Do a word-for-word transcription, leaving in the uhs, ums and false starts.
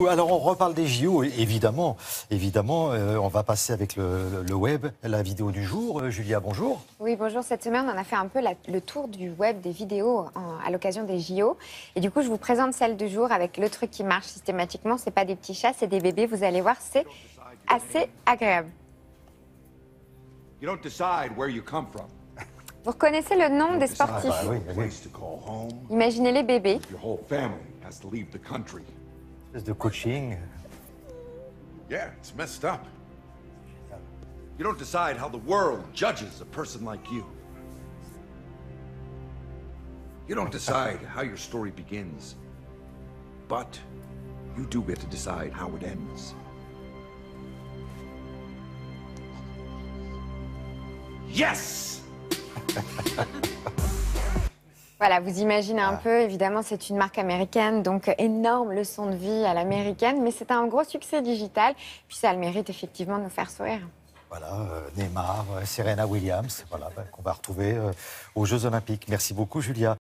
Alors on reparle des J O, évidemment. Évidemment, euh, on va passer avec le, le web, la vidéo du jour. Euh, Julia, bonjour. Oui, bonjour. Cette semaine, on a fait un peu la, le tour du web des vidéos en, à l'occasion des J O. Et du coup, je vous présente celle du jour avec le truc qui marche systématiquement. C'est pas des petits chats, c'est des bébés. Vous allez voir, c'est assez agréable. You don't decide where you come from. Vous reconnaissez le nom des sportifs. Ah, bah oui, oui. Place to call home. Imaginez les bébés. Your whole family has to leave the country. Espèce de coaching. Yeah, it's messed up. You don't decide how the world judges a person like you. You don't decide how your story begins. But you do get to decide how it ends. Yes! Voilà, vous imaginez un peu, évidemment, c'est une marque américaine, donc énorme leçon de vie à l'américaine, mais c'est un gros succès digital, puis ça a le mérite effectivement de nous faire sourire. Voilà, euh, Neymar, euh, Serena Williams, voilà, ben, qu'on va retrouver euh, aux Jeux Olympiques. Merci beaucoup, Julia.